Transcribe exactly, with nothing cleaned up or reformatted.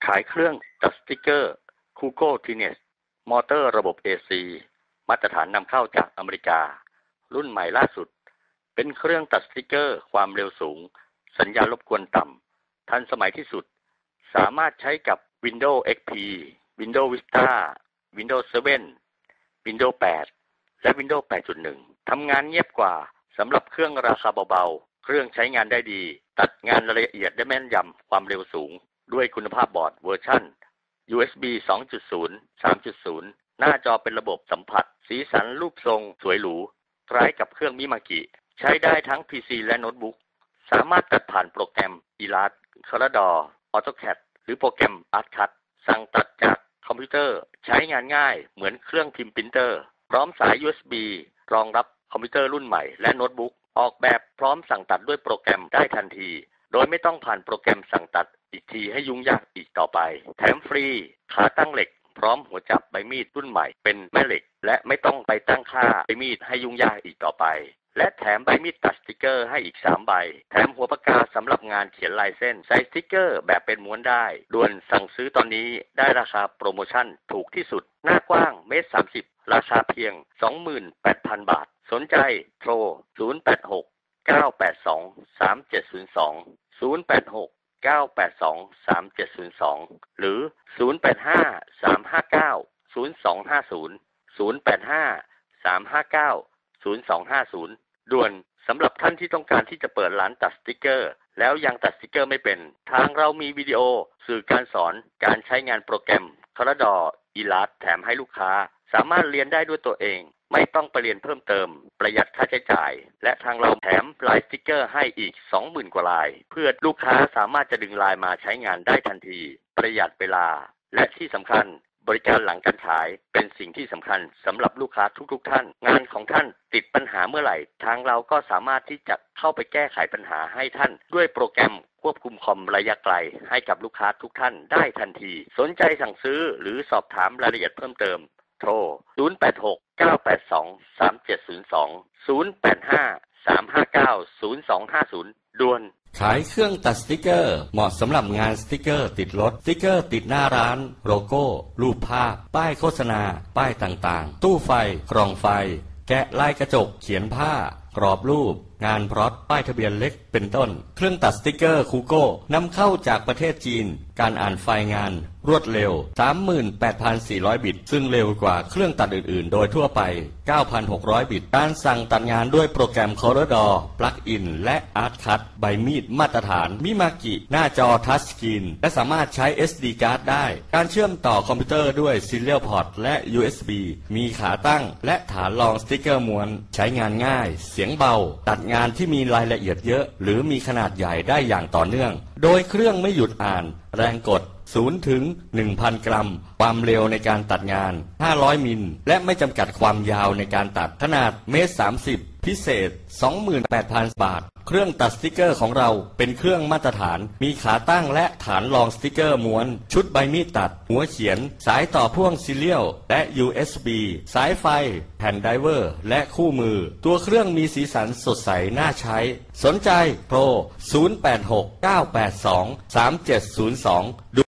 ายเครื่องตัดสติกเกอร์ Kugo Tines มอเตอร์ระบบ เอ ซี มาตรฐานนำเข้าจากอเมริการุ่นใหม่ล่าสุดเป็นเครื่องตัดสติกเกอร์ความเร็วสูงสัญญาณรบกวนต่ำทันสมัยที่สุดสามารถใช้กับ Windows เอ็กซ์ พี Windows Vista Windows เซเว่น Windows แปด และ Windows แปดจุดหนึ่ง ทำงานเงียบกว่าสำหรับเครื่องราคาเบาๆเครื่องใช้งานได้ดีตัดงานละเอียดได้แม่นยำความเร็วสูงด้วยคุณภาพบอร์ดเวอร์ชัน ยู เอส บี สองจุดศูนย์ สามจุดศูนย์ หน้าจอเป็นระบบสัมผัสสีสันรูปทรงสวยหรูคล้ายกับเครื่องมิมากิใช้ได้ทั้ง พี ซี และโน้ตบุ๊กสามารถตัดผ่านโปรแกรม Illustrator คอร์ดอร์ AutoCAD หรือโปรแกรม ArtCut สั่งตัดจากคอมพิวเตอร์ใช้งานง่ายเหมือนเครื่องพิมพ์ปรินเตอร์พร้อมสาย ยู เอส บี รองรับคอมพิวเตอร์รุ่นใหม่และโน้ตบุ๊กออกแบบพร้อมสั่งตัดด้วยโปรแกรมได้ทันทีโดยไม่ต้องผ่านโปรแกรมสั่งตัดอีกทีให้ยุ่งยากอีกต่อไปแถมฟรีขาตั้งเหล็กพร้อมหัวจับใบมีดรุ่นใหม่เป็นแม่เหล็กและไม่ต้องไปตั้งค่าใบมีดให้ยุ่งยากอีกต่อไปและแถมใบมีดตัดสติกเกอร์ให้อีกสามใบแถมหัวปากกาสำหรับงานเขียนลายเส้นใส่สติกเกอร์แบบเป็นม้วนได้ด่วนสั่งซื้อตอนนี้ได้ราคาโปรโมชั่นถูกที่สุดหน้ากว้างเมตรสามสิบราคาเพียง สองหมื่นแปดพัน บาทสนใจโทรศูนย์ แปด หก เก้า แปด สอง สาม เจ็ด ศูนย์ สอง ศูนย์ แปด หก เก้า แปด สอง สาม เจ็ด ศูนย์ สองหรือศูนย์ แปด ห้า สาม ห้า เก้า ศูนย์ สอง ห้า ศูนย์ ศูนย์ แปด ห้า สาม ห้า เก้า ศูนย์ สอง ห้า ศูนย์ด่วนสำหรับท่านที่ต้องการที่จะเปิดร้านตัดสติกเกอร์แล้วยังตัดสติกเกอร์ไม่เป็นทางเรามีวิดีโอสื่อการสอนการใช้งานโปรแกรม CorelDRAW Illustrator แถมให้ลูกค้าสามารถเรียนได้ด้วยตัวเองไม่ต้องไปเรียนเพิ่มเติมประหยัดค่าใช้จ่ายและทางเราแถมลายสติกเกอร์ให้อีก สองหมื่น กว่าลายเพื่อลูกค้าสามารถจะดึงลายมาใช้งานได้ทันทีประหยัดเวลาและที่สำคัญบริการหลังการขายเป็นสิ่งที่สำคัญสำหรับลูกค้าทุกๆท่านงานของท่านติดปัญหาเมื่อไหร่ทางเราก็สามารถที่จะเข้าไปแก้ไขปัญหาให้ท่านด้วยโปรแกรมควบคุมคอมระยะไกลให้กับลูกค้าทุกท่านได้ทันทีสนใจสั่งซื้อหรือสอบถามรายละเอียดเพิ่มเติมโทรศูนย์ แปด หก เก้า แปด สอง สาม เจ็ด ศูนย์ สอง ศูนย์ แปด ห้า สาม ห้า เก้า ศูนย์ สอง ห้า ศูนย์ด่วนขายเครื่องตัดสติกเกอร์เหมาะสำหรับงานสติกเกอร์ติดรถสติกเกอร์ติดหน้าร้านโลโก้รูปภาพป้ายโฆษณาป้ายต่างๆตู้ไฟกล่องไฟแกะลายกระจกเขียนผ้ากรอบรูปงานพร็อตป้ายทะเบียนเล็กเป็นต้นเครื่องตัดสติกเกอร์คูโก้นำเข้าจากประเทศจีนการอ่านไฟล์งานรวดเร็ว สามหมื่นแปดพันสี่ร้อย บิตซึ่งเร็วกว่าเครื่องตัดอื่นๆโดยทั่วไป เก้าพันหกร้อย บิตการสั่งตัดงานด้วยโปรแกรม CorelDRAW Plugin และ ArtCut ใบมีดมาตรฐานมิมากิหน้าจอทัชสกรีนและสามารถใช้ เอส ดี Card ได้การเชื่อมต่อคอมพิวเตอร์ด้วย Serial Port และ ยู เอส บี มีขาตั้งและฐานรองสติกเกอร์ม้วนใช้งานง่ายเสียงเบาตัดงานที่มีรายละเอียดเยอะหรือมีขนาดใหญ่ได้อย่างต่อเนื่องโดยเครื่องไม่หยุดอ่านแรงกดศูนย์ถึงหนึ่งพัน กรัมความเร็วในการตัดงานห้าร้อยมิลและไม่จำกัดความยาวในการตัดขนาดเมตรสามสิบพิเศษ สองหมื่นแปดพัน บาทเครื่องตัดสติกเกอร์ของเราเป็นเครื่องมาตรฐานมีขาตั้งและฐานรองสติกเกอร์ม้วนชุดใบมีดตัดหัวเขียนสายต่อพ่วงซีเรียลและ ยู เอส บี สายไฟแผ่นไดเวอร์และคู่มือตัวเครื่องมีสีสันสดใสน่าใช้สนใจโทรศูนย์ แปด หก เก้า แปด สอง สาม เจ็ด ศูนย์ สอง